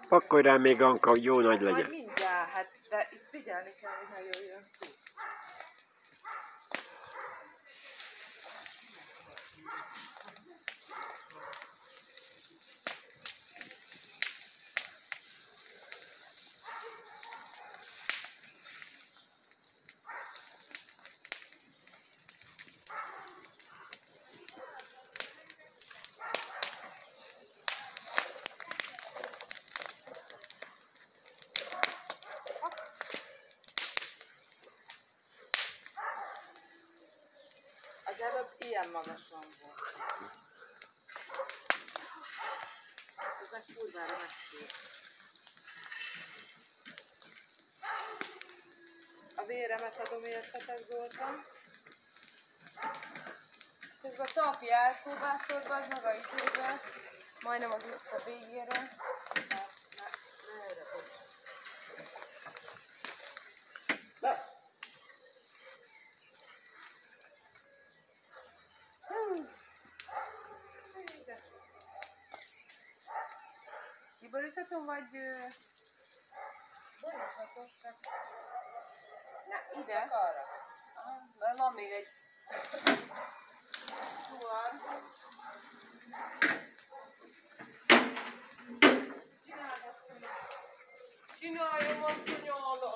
Pakolj rá még, Anka, hogy jó nagy Majd legyen. mindjárt, hát de itt figyelni kell, hogy ne jöjjön ki. Az előbb ilyen magasan volt. Ez meg kurvára megszűr. A véremet adom értetek, Zoltán. Közben a Talpi elkóbászott, az maga izébe, majdnem az utca végére. Ne erre bocs. Kiborítatom, vagy... Boríthatok, csak Na, ide. arra. Mert van még egy suar. Csináljam azt, hogy nyolod.